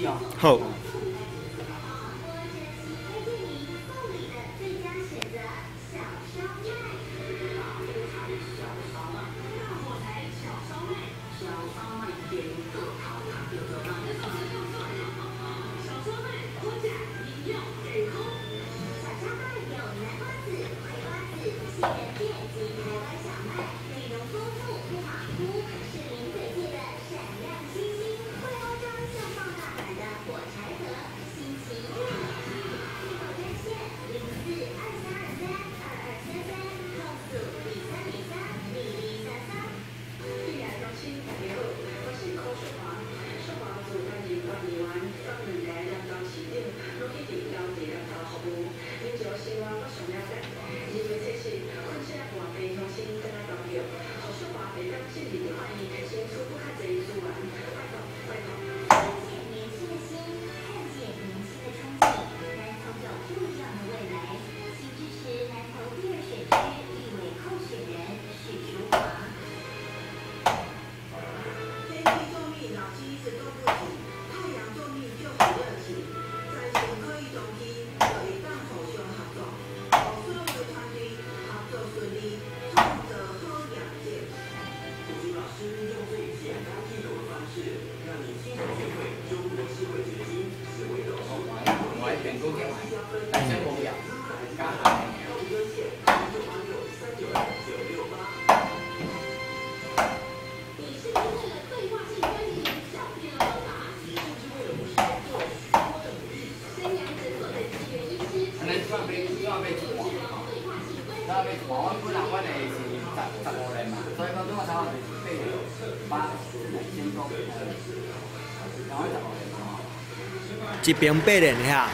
哦。 好。一边8年遐。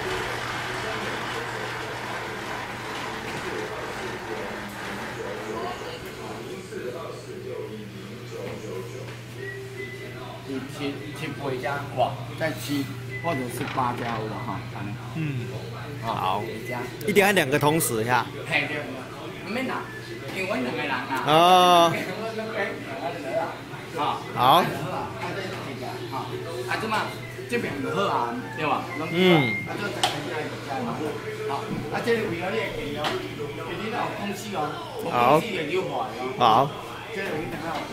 7家哇，再7或者是8家有哈， 嗯，好， 一一定要2个同时呀。 嘿对，唔免啦，因为阮2个人啊。 哦。好。 啊，即嘛这边就好啊，对吧？ 嗯。 啊，做10家嘛。好，啊，这个为了你会记哦，你那有公司哦，公司会溜破哦。 好。 这个有影响。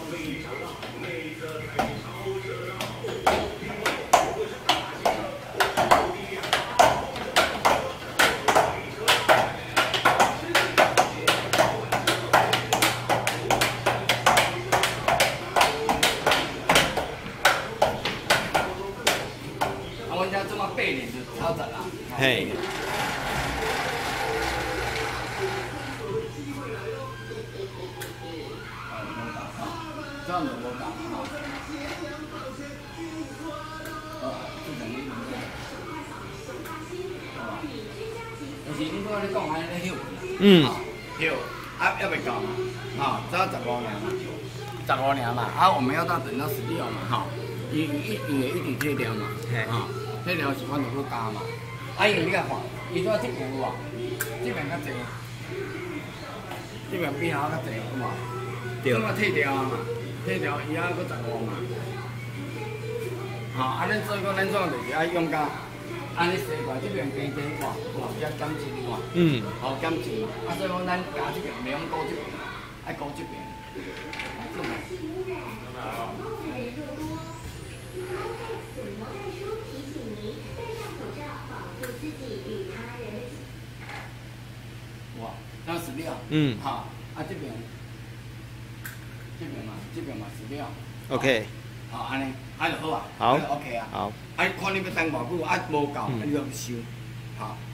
嘿。 这样子我讲哈。就是你讲你讲安尼休。 嗯。 休，啊，还未到嘛，哈，只有15年嘛，15年嘛，啊，我们要到等到16嘛，哈，伊会一直退掉嘛，哈，退掉是阮就去加嘛。啊，因为你甲看，伊说这边有无？这边较济，这边比遐较济有无？对。咁啊退掉啊嘛，退掉伊啊搁15嘛。吼，啊，咱所以讲咱怎就是爱用到，安尼洗过这边加减看，哇，遮减钱看。嗯。好减钱，啊，所以讲咱加这边，袂用顾这边，爱顾这边。哇，那16。嗯。好，啊这边嘛16。OK。好，安尼，啊就好啊。好。OK 啊。好。啊，看你要等偌久，啊无够，你就收。好。